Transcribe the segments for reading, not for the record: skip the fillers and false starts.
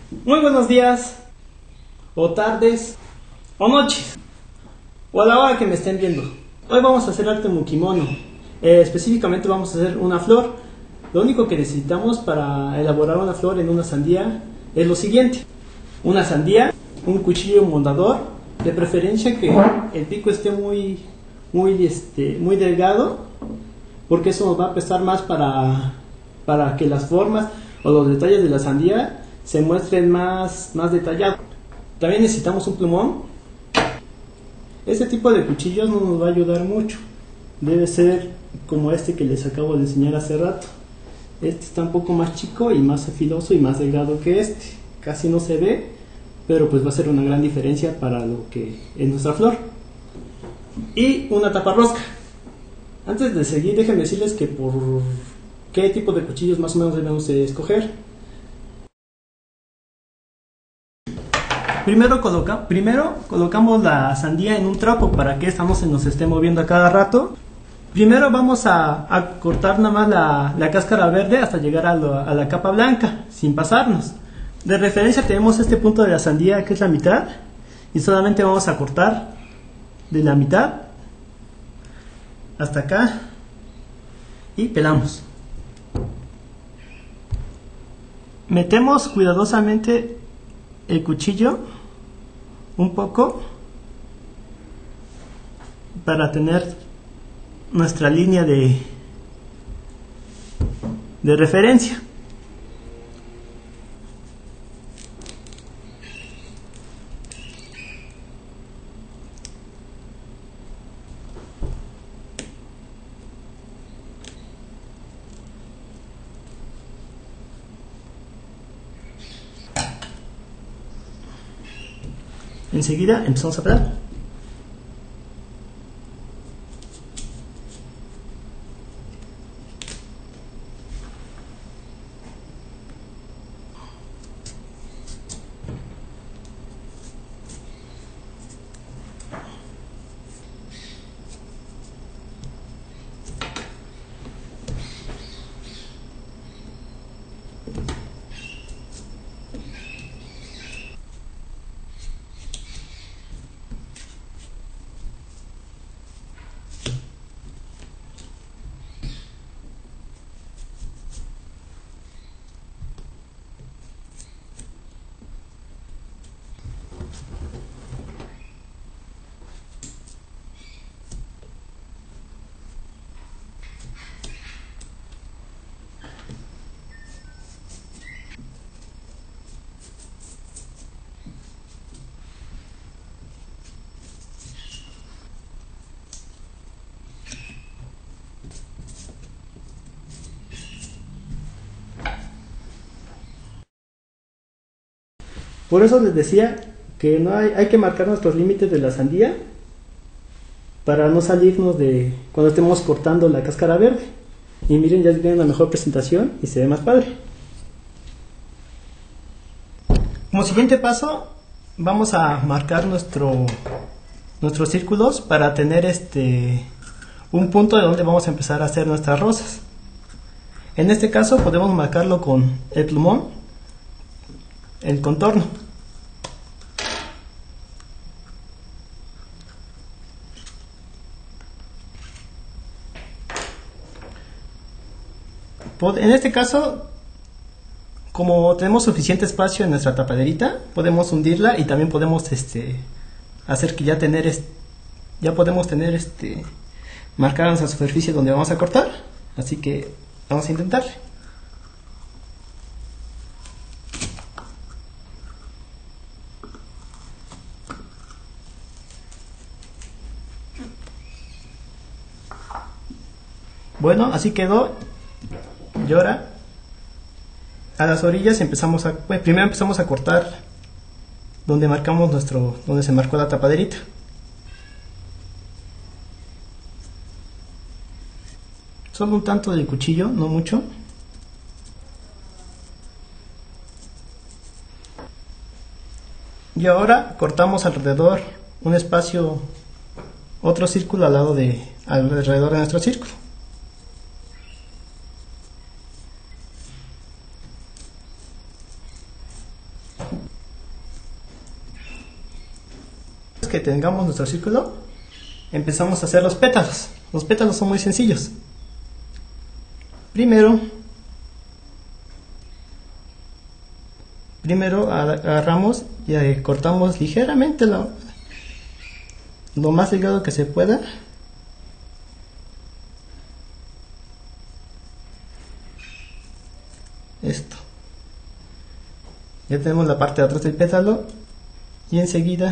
Muy buenos días, o tardes, o noches, o a la hora que me estén viendo. Hoy vamos a hacer arte mukimono. Específicamente vamos a hacer una flor. Lo único que necesitamos para elaborar una flor en una sandía es lo siguiente: una sandía, un cuchillo moldador, de preferencia que el pico esté muy delgado, porque eso nos va a prestar más para que las formas o los detalles de la sandía se muestren más detallados. También necesitamos un plumón. Este tipo de cuchillos no nos va a ayudar mucho. Debe ser como este que les acabo de enseñar hace rato. Este está un poco más chico y más filoso y más delgado que este. Casi no se ve, pero pues va a ser una gran diferencia para lo que es nuestra flor. Y una taparrosca. Antes de seguir, déjenme decirles que por qué tipo de cuchillos más o menos debemos de escoger. Primero colocamos la sandía en un trapo para que esta no se nos esté moviendo a cada rato. Primero vamos a cortar nada más la cáscara verde hasta llegar a la capa blanca, sin pasarnos. De referencia tenemos este punto de la sandía que es la mitad, y solamente vamos a cortar de la mitad hasta acá y pelamos. Metemos cuidadosamente el cuchillo un poco para tener nuestra línea de referencia. Enseguida empezamos a pelar. Por eso les decía que no hay que marcar nuestros límites de la sandía para no salirnos de cuando estemos cortando la cáscara verde. Y miren, ya tiene una mejor presentación y se ve más padre. Como siguiente paso, vamos a marcar nuestros círculos para tener un punto de donde vamos a empezar a hacer nuestras rosas. En este caso podemos marcarlo con el plumón, el contorno. En este caso, como tenemos suficiente espacio en nuestra tapaderita, podemos hundirla y también podemos hacer que ya podemos tener marcar nuestra superficie donde vamos a cortar. Así que vamos a intentar. Bueno, así quedó. Y ahora a las orillas primero empezamos a cortar donde marcamos donde se marcó la tapaderita. Solo un tanto del cuchillo, no mucho. Y ahora cortamos alrededor un espacio, otro círculo alrededor de nuestro círculo. que tengamos nuestro círculo, empezamos a hacer los pétalos. Los pétalos son muy sencillos. Primero agarramos y cortamos ligeramente lo más delgado que se pueda. Esto. Ya tenemos la parte de atrás del pétalo y enseguida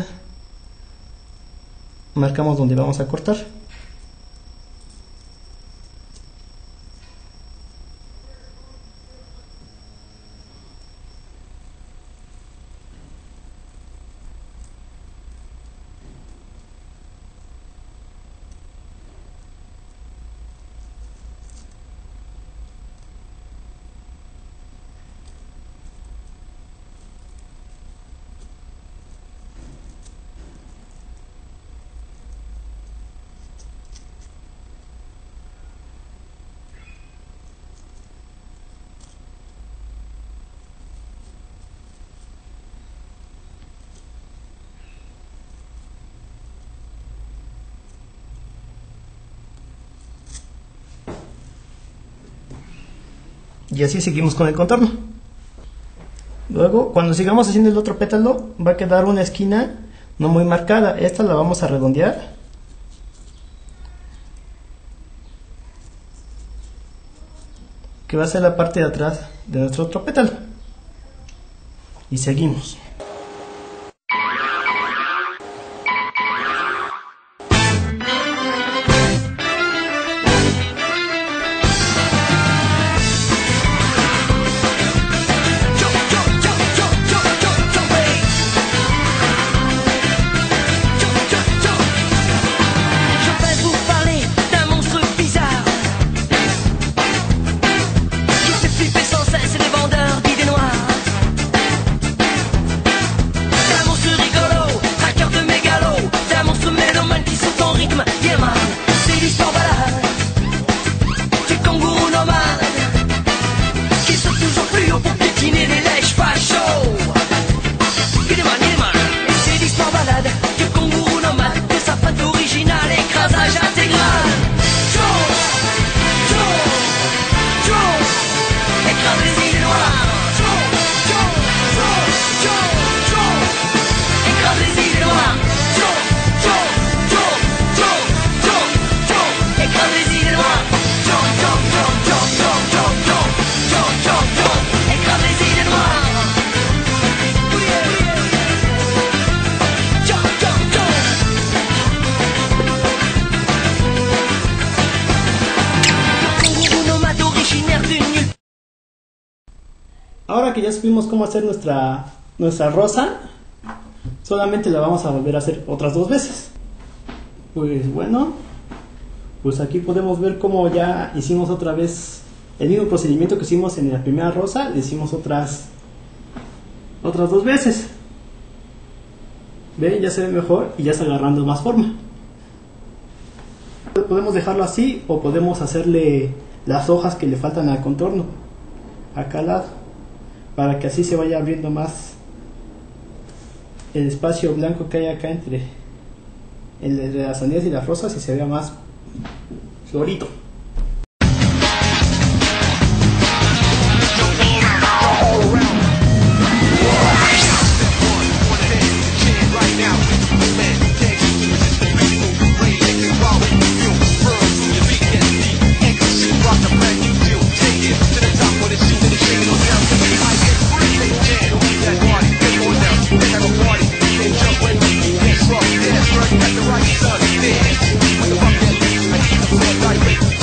marcamos donde vamos a cortar. Y así seguimos con el contorno. Luego, cuando sigamos haciendo el otro pétalo, va a quedar una esquina no muy marcada. Esta la vamos a redondear. Que va a ser la parte de atrás de nuestro otro pétalo. Y seguimos. Ahora que ya supimos cómo hacer nuestra rosa, solamente la vamos a volver a hacer otras 2 veces. Pues bueno, pues aquí podemos ver cómo ya hicimos otra vez el mismo procedimiento que hicimos en la primera rosa, le hicimos otras 2 veces. ¿Ven? Ya se ve mejor y ya está agarrando más forma. Podemos dejarlo así o podemos hacerle las hojas que le faltan al contorno acá al lado, para que así se vaya abriendo más el espacio blanco que hay acá entre las sandías y las rosas y se vea más florito. Right.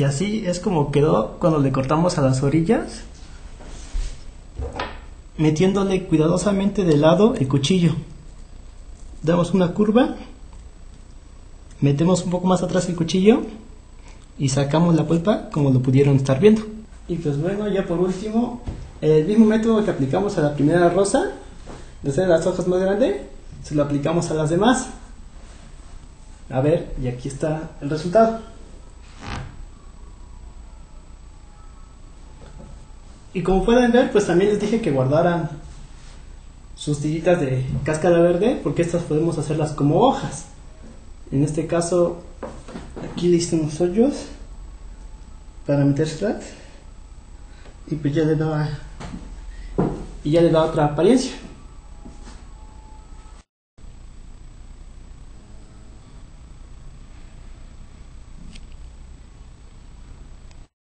Y así es como quedó cuando le cortamos a las orillas, metiéndole cuidadosamente de lado el cuchillo. Damos una curva, metemos un poco más atrás el cuchillo y sacamos la pulpa, como lo pudieron estar viendo. Y pues bueno, ya por último, el mismo método que aplicamos a la primera rosa, de hacer las hojas más grandes, se lo aplicamos a las demás. A ver, y aquí está el resultado. Y como pueden ver, pues también les dije que guardaran sus tiritas de cáscara verde, porque estas podemos hacerlas como hojas. En este caso, aquí le hice unos hoyos para metérselas y pues ya le da otra apariencia.